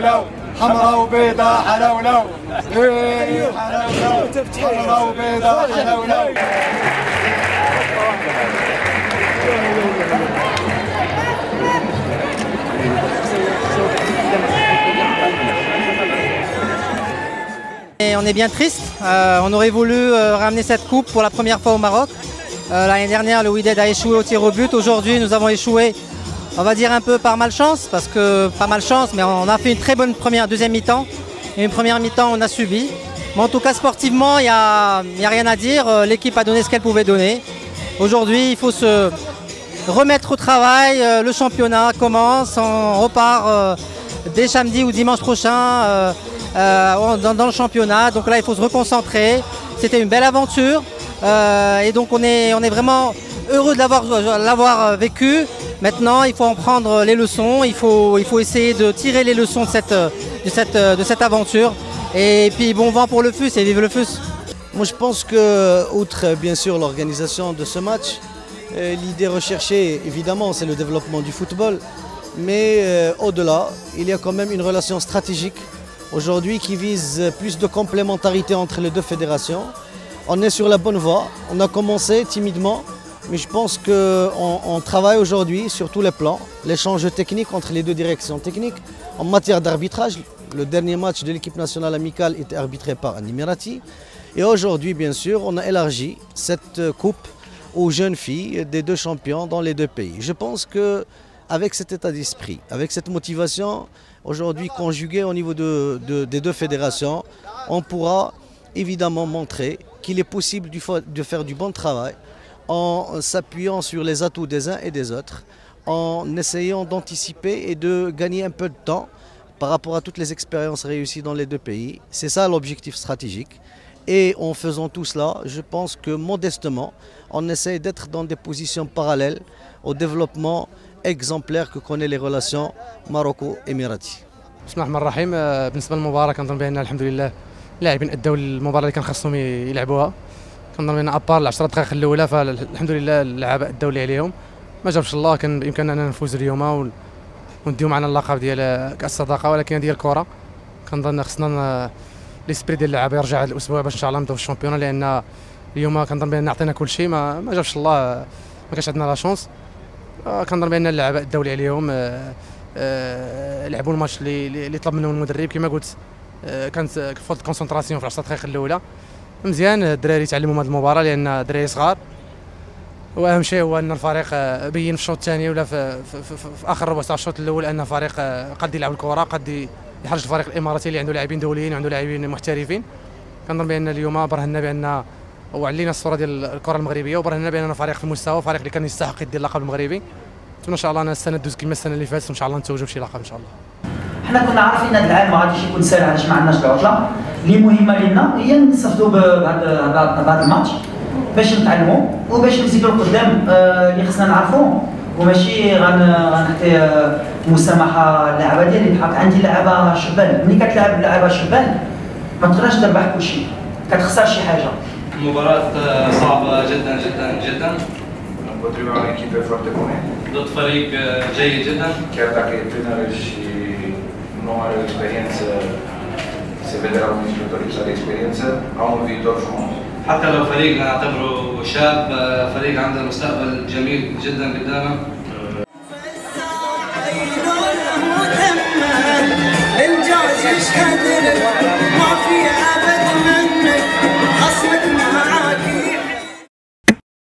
حلاولو حمراء وبيضاء حلاولو حلاولو حمراء وبيضاء حلاولو. Et on est bien triste, on aurait voulu ramener cette coupe pour la première fois au Maroc. L'année dernière, le Wydad a échoué au tir au but. Aujourd'hui, nous avons échoué, on va dire un peu par malchance, parce que pas malchance, mais on a fait une très bonne deuxième mi-temps. Et une première mi-temps, on a subi. Mais en tout cas, sportivement, il n'y a rien à dire. L'équipe a donné ce qu'elle pouvait donner. Aujourd'hui, il faut se remettre au travail. Le championnat commence, on repart dès samedi ou dimanche prochain. Dans le championnat, donc là il faut se reconcentrer. C'était une belle aventure et donc on est vraiment heureux de l'avoir vécu. Maintenant il faut en prendre les leçons, il faut essayer de tirer les leçons de cette aventure et puis bon vent pour le FUS et vive le FUS. Moi je pense que, outre bien sûr l'organisation de ce match, l'idée recherchée évidemment c'est le développement du football, mais au-delà il y a quand même une relation stratégique aujourd'hui qui vise plus de complémentarité entre les deux fédérations. On est sur la bonne voie, on a commencé timidement, mais je pense qu'on travaille aujourd'hui sur tous les plans. L'échange technique entre les deux directions techniques. En matière d'arbitrage, le dernier match de l'équipe nationale amicale était arbitré par un Émirati. Et aujourd'hui, bien sûr, on a élargi cette coupe aux jeunes filles des deux champions dans les deux pays. Je pense qu'avec cet état d'esprit, avec cette motivation, aujourd'hui conjuguée au niveau des deux fédérations, on pourra évidemment montrer qu'il est possible de faire du bon travail en s'appuyant sur les atouts des uns et des autres, en essayant d'anticiper et de gagner un peu de temps par rapport à toutes les expériences réussies dans les deux pays. C'est ça l'objectif stratégique. Et en faisant tout cela, je pense que modestement, on essaie d'être dans des positions parallèles au développement exemplaire que connaît les relations Maroco-Émirati. بسم الله الرحمن الرحيم. بالنسبه للمباراه كنظن بان الحمد لله اللاعبين اداو المباراه اللي كان خاصهم يلعبوها. كنظن بان ابار ال 10 دقائق الاولى فالحمد لله اللعابه اداو اللي عليهم. ما جابش الله، كان بامكاننا اننا نفوز اليوم ونديو معنا اللقب ديال كاس الصداقه، ولكن ديال الكره كنظن خصنا ليسبري ديال اللعابه يرجع هذا الاسبوع باش ان شاء الله نبداو في الشامبيون، لان اليوم كنظن بان عطينا كل شيء، ما جابش الله، ما كانش عندنا لا شونس. كنظن بان اللعابه اداو اللي عليهم، لعبوا الماتش اللي طلب منهم المدرب كما قلت. كانت فوت كونسونطراسيون في 10 دقائق الاولى مزيان. الدراري تعلموا من هذه المباراه لان دراري صغار، واهم شيء هو ان الفريق بين في الشوط الثاني ولا في اخر ربع ساعه الشوط الاول ان فريق قد يلعب الكره، قد يحرج الفريق الاماراتي اللي عنده لاعبين دوليين وعنده لاعبين محترفين. كنظن بان اليوم برهنا بان وعلينا الصوره ديال الكره المغربيه، وبرهنا باننا فريق في المستوى، فريق اللي كان يستحق يدير اللقب المغربي. ان شاء الله انا السنه دوز كما السنه اللي فاتت، وان شاء الله نتوجوا بشي لقب ان شاء الله. حنا كنا عارفين هذا العام ما غاديش يكون سهل علاش ما عندناش العطله اللي مهمه لنا، هي نستافدوا بهذا الماتش باش نتعلموا وباش نزيدوا لقدام اللي خصنا نعرفوه، وماشي غنعطي مسامحه للعبه ديالي بحق عندي لعبه شبان. ملي كتلعب لعبه شبان ما تقدرش تربح كلشي، كتخسر شي حاجه. مباراة صعبة جدا جدا جدا ضد فريق جيد جدا. não há experiência, se vedrà un istruttore che ha esperienza, ha un viitor frumos. حتى لو فريق نعتبره شاب، فريق عنده مستقبل جميل جدا قدامه. الجوز يشهد